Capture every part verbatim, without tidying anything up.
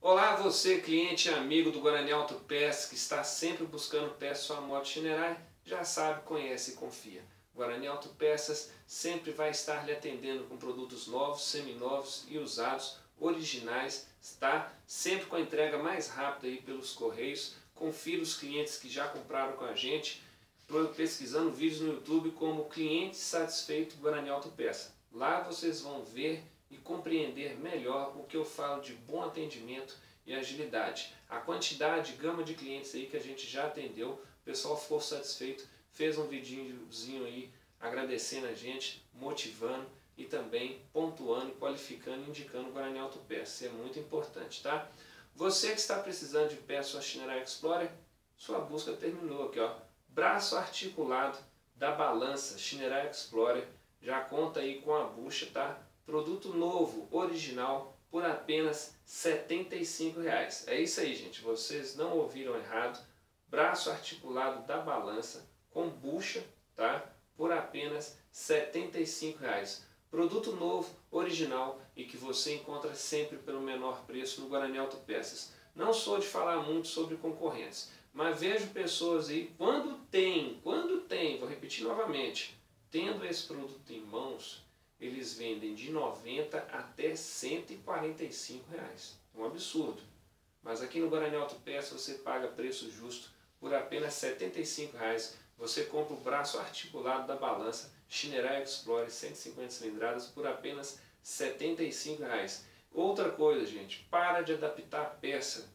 Olá, você cliente e amigo do Guarani Autopeças que está sempre buscando peças sua moto Shinerai, já sabe, conhece e confia. Guarani Autopeças sempre vai estar lhe atendendo com produtos novos, seminovos e usados, originais, está sempre com a entrega mais rápida aí pelos correios. Confira os clientes que já compraram com a gente, pesquisando vídeos no YouTube como Cliente Satisfeito Guarani Autopeças. Lá vocês vão ver e compreender melhor o que eu falo de bom atendimento e agilidade. A quantidade, gama de clientes aí que a gente já atendeu, o pessoal ficou satisfeito, fez um videozinho aí agradecendo a gente, motivando e também pontuando, qualificando, indicando o Guarani Autopeças. Isso é muito importante, tá? Você que está precisando de peça sua Shinerai Explorer, sua busca terminou aqui, ó. Braço articulado da balança Shinerai Explorer, já conta aí com a bucha, tá? Produto novo, original, por apenas setenta e cinco reais. É isso aí, gente. Vocês não ouviram errado. Braço articulado da balança com bucha, tá? Por apenas setenta e cinco reais. Produto novo, original e que você encontra sempre pelo menor preço no Guarani Autopeças. Não sou de falar muito sobre concorrentes, mas vejo pessoas aí, quando tem, quando tem, vou repetir novamente, tendo esse produto em mãos, eles vendem de noventa até cento e quarenta e cinco reais. É um absurdo. Mas aqui no Guarani Autopeças você paga preço justo por apenas setenta e cinco reais. Você compra o braço articulado da balança Shinerai Explorer cento e cinquenta cilindradas por apenas setenta e cinco reais. Outra coisa, gente, para de adaptar a peça.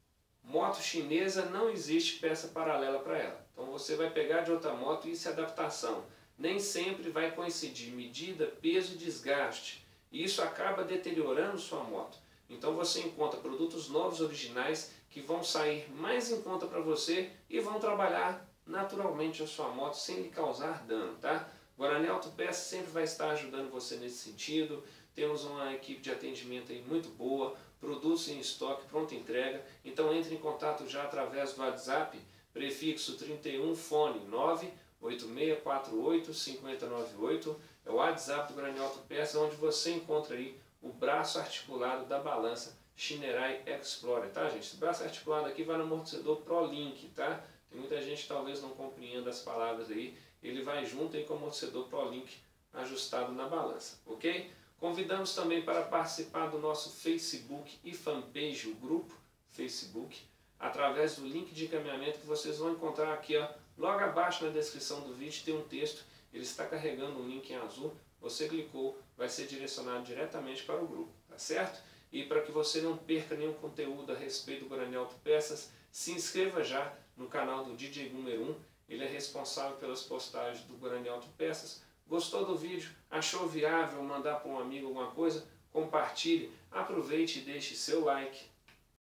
Moto chinesa não existe peça paralela para ela. Então você vai pegar de outra moto e isso é adaptação. Nem sempre vai coincidir medida, peso e desgaste. E isso acaba deteriorando sua moto. Então você encontra produtos novos, originais, que vão sair mais em conta para você e vão trabalhar naturalmente a sua moto sem lhe causar dano, tá? Guarani Autopeças sempre vai estar ajudando você nesse sentido. Temos uma equipe de atendimento aí muito boa, produtos em estoque, pronta entrega. Então entre em contato já através do WhatsApp, prefixo trinta e um, fone nove oito seis quatro oito cinco zero nove oito. É o WhatsApp do Guarani Autopeças, onde você encontra aí o braço articulado da balança Shinerai Explorer, tá, gente? Esse braço articulado aqui vai no amortecedor ProLink, tá? Tem muita gente que talvez não compreenda as palavras aí. Ele vai junto aí com o amortecedor ProLink ajustado na balança, ok? Convidamos também para participar do nosso Facebook e fanpage, o grupo Facebook, através do link de encaminhamento que vocês vão encontrar aqui, ó, logo abaixo na descrição do vídeo tem um texto, ele está carregando um link em azul, você clicou, vai ser direcionado diretamente para o grupo, tá certo? E para que você não perca nenhum conteúdo a respeito do Guarani Autopeças, se inscreva já no canal do D J Número um, ele é responsável pelas postagens do Guarani Autopeças. Gostou do vídeo? Achou viável mandar para um amigo alguma coisa? Compartilhe, aproveite e deixe seu like,